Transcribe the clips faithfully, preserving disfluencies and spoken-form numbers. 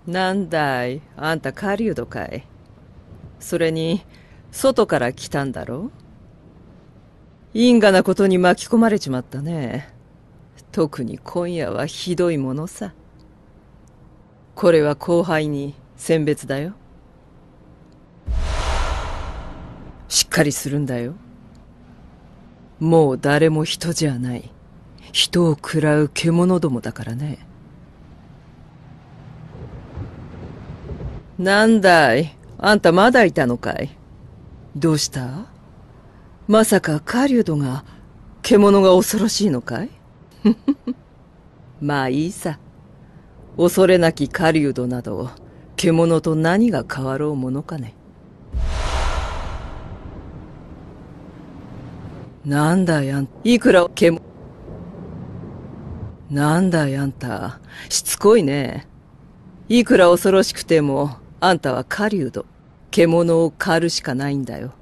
なんだい、あんた狩人かい。それに外から来たんだろ。因果なことに巻き込まれちまったね。特に今夜はひどいものさ。これは後輩に選別だよ。しっかりするんだよ。もう誰も人じゃない、人を食らう獣どもだからね。なんだい、あんたまだいたのかい。どうした？まさか狩人が獣が恐ろしいのかい？まあいいさ。恐れなき狩人など獣と何が変わろうものかね。なんだいあんいくら獣なんだいあんた、しつこいね。いくら恐ろしくてもあんたは狩人、獣を狩るしかないんだよ。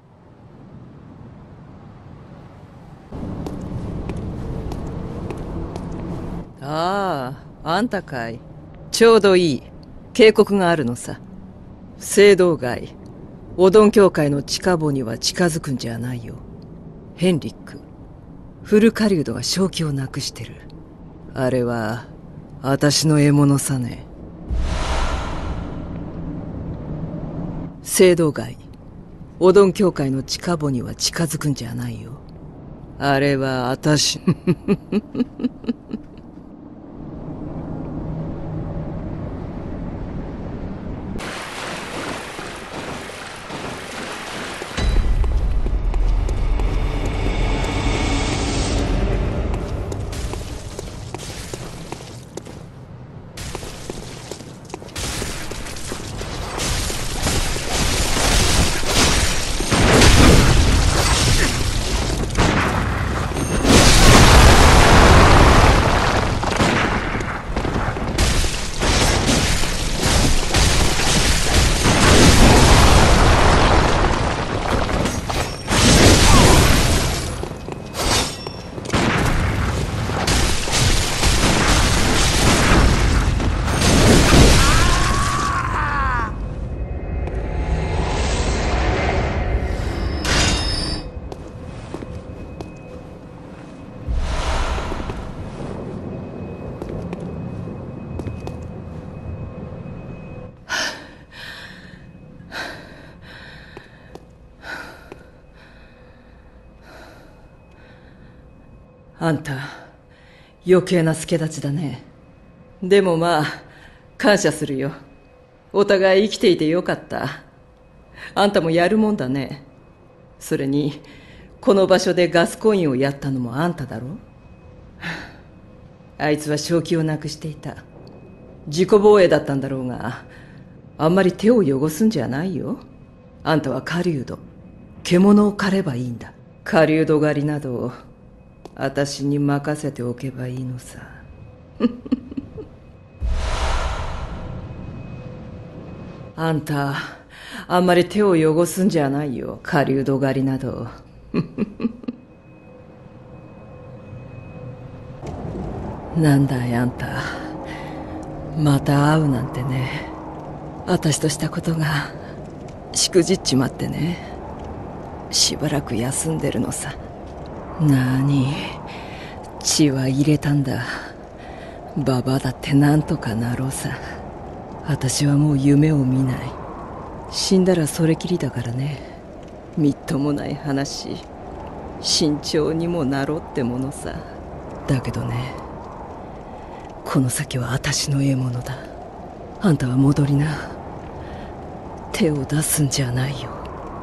ああ、あんたかい。ちょうどいい。警告があるのさ。聖堂街、おどん教会の地下墓には近づくんじゃないよ。ヘンリック、フル狩人が正気をなくしてる。あれは、私の獲物さね。聖堂街、おどん教会の地下墓には近づくんじゃないよ。あれは私。あんた、余計な助太刀だね。でもまあ、感謝するよ。お互い生きていてよかった。あんたもやるもんだね。それに、この場所でガスコインをやったのもあんただろ。あいつは正気をなくしていた。自己防衛だったんだろうが、あんまり手を汚すんじゃないよ。あんたは狩人、獣を狩ればいいんだ。狩人狩りなど私に任せておけばいいのさ。あんた、あんまり手を汚すんじゃないよ、狩人狩りなど。なんだいあんた、また会うなんてね。私としたことがしくじっちまってね。しばらく休んでるのさ。なに、血は入れたんだ。ババアだってなんとかなろうさ。私はもう夢を見ない。死んだらそれきりだからね。みっともない話。慎重にもなろうってものさ。だけどね、この先は私の獲物だ。あんたは戻りな。手を出すんじゃないよ。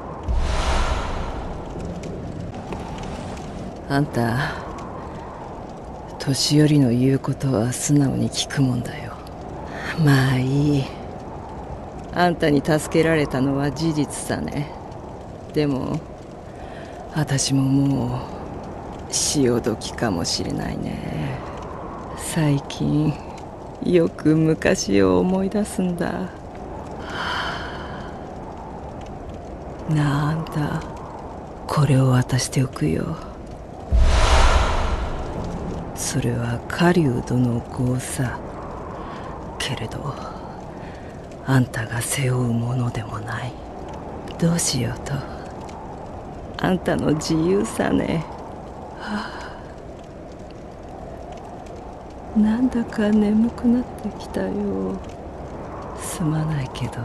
あんた、年寄りの言うことは素直に聞くもんだよ。まあいい。あんたに助けられたのは事実さね。でも私ももう潮時かもしれないね。最近よく昔を思い出すんだ。なんだ、これを渡しておくよ。それは狩人の業さ。けれどあんたが背負うものでもない。どうしようとあんたの自由さね。はあ、なんだか眠くなってきたよ。すまないけど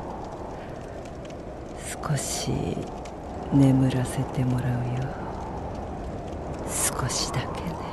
少し眠らせてもらうよ。少しだけね。